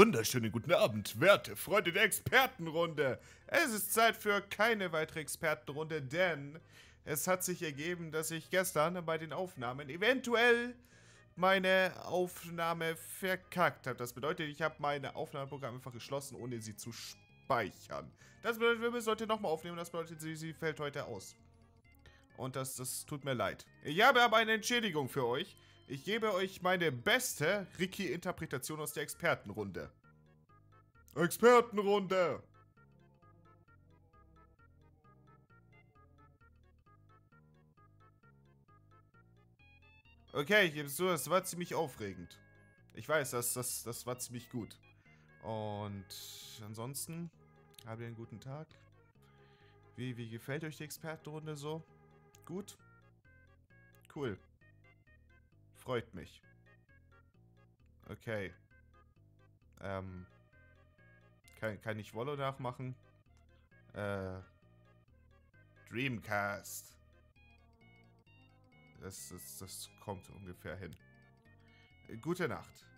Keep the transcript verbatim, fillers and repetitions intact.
Wunderschönen guten Abend, werte Freunde der Expertenrunde. Es ist Zeit für keine weitere Expertenrunde, denn es hat sich ergeben, dass ich gestern bei den Aufnahmen eventuell meine Aufnahme verkackt habe. Das bedeutet, ich habe meine Aufnahmeprogramm einfach geschlossen, ohne sie zu speichern. Das bedeutet, wir müssen heute nochmal aufnehmen, das bedeutet, sie, sie fällt heute aus. Und das, das tut mir leid. Ich habe aber eine Entschädigung für euch. Ich gebe euch meine beste Ricky-Interpretation aus der Expertenrunde. Expertenrunde! Okay, ich gebe es zu, das war ziemlich aufregend. Ich weiß, das, das, das war ziemlich gut. Und ansonsten, habt ihr einen guten Tag? Wie, wie gefällt euch die Expertenrunde so? Gut? Cool. Freut mich. Okay. Ähm. Kann, kann ich Wollo nachmachen? Äh. Dreamcast. Das, das, das kommt ungefähr hin. Gute Nacht.